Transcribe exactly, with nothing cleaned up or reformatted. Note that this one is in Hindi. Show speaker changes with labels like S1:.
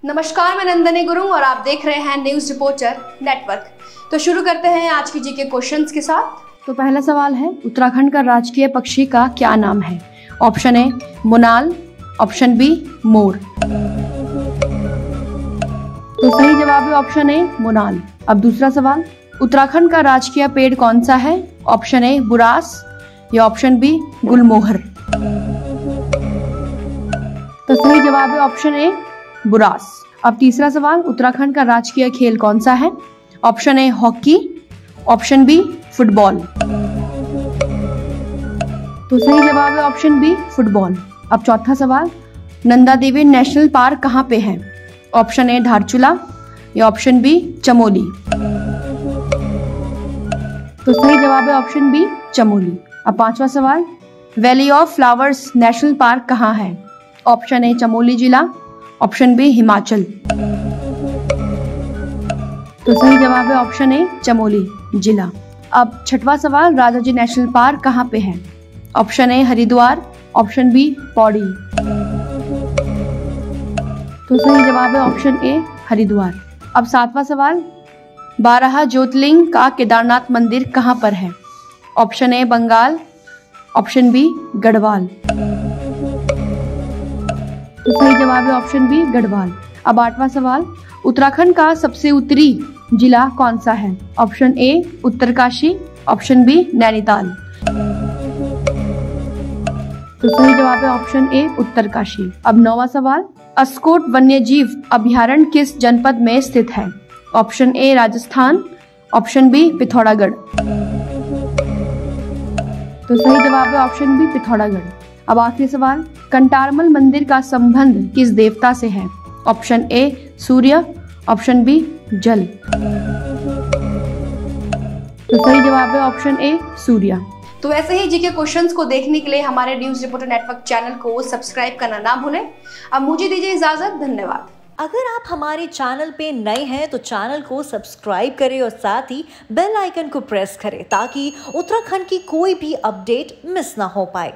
S1: नमस्कार, मैं नंदनी गुरु और आप देख रहे हैं न्यूज रिपोर्टर नेटवर्क। तो शुरू करते हैं आज की जीके क्वेश्चंस के साथ।
S2: तो पहला सवाल है, उत्तराखंड का राजकीय पक्षी का क्या नाम है? Option A monal, option B मोर। तो सही जवाब है ऑप्शन ए मोनाल। अब दूसरा सवाल, उत्तराखंड का राजकीय पेड़ कौन सा है? ऑप्शन ए बुरास या ऑप्शन बी गुलमोहर। तो सही जवाब है ऑप्शन ए बुरास। अब तीसरा सवाल, उत्तराखंड का राजकीय खेल कौन सा है? Option A hockey, option B football. तो सही जवाब है ऑप्शन बी फुटबॉल। अब चौथा सवाल, नंदा देवी नेशनल पार्क कहाँ पे है? ऑप्शन ए धारचूला या ऑप्शन बी चमोली। तो सही जवाब है ऑप्शन बी चमोली। अब पांचवा सवाल, valley of flowers national park कहाँ है? ऑप्शन ए चमोली जिला, ऑप्शन बी हिमाचल। तो सही जवाब है ऑप्शन ए चमोली जिला। अब छठवां सवाल, राजाजी नेशनल पार्क कहाँ पे है? Option A Haridwar, option B Pauri. तो सही जवाब है ऑप्शन ए हरिद्वार। अब सातवां सवाल, बारह ज्योतिर्लिंग का केदारनाथ मंदिर कहाँ पर है? Option A Bengal, option B Garhwal. तो सही जवाब है ऑप्शन बी गढ़वाल। अब आठवां सवाल, उत्तराखंड का सबसे उत्तरी जिला कौन सा है? Option A Uttarkashi, option B Nainital. तो सही जवाब है ऑप्शन ए उत्तरकाशी। अब नौवां सवाल, अस्कोट वन्यजीव अभयारण्य किस जनपद में स्थित है? Option A Rajasthan, option B Pithoragarh. तो सही जवाब है ऑप्शन बी पिथौरागढ़। अब आखिरी सवाल, कंटारमल मंदिर का संबंध किस देवता से है? Option A Surya, option B जल। तो सही जवाब है ऑप्शन ए सूर्य।
S1: तो ऐसे ही जीके क्वेश्चंस को देखने के लिए हमारे न्यूज रिपोर्टर नेटवर्क चैनल को सब्सक्राइब करना ना भूलें। अब मुझे दीजिए इजाजत, धन्यवाद।
S3: अगर आप हमारे चैनल पे नए हैं तो चैनल को सब्सक्राइब करें और साथ ही बेल आइकन को प्रेस करें ताकि उत्तराखंड की कोई भी अपडेट मिस ना हो पाए।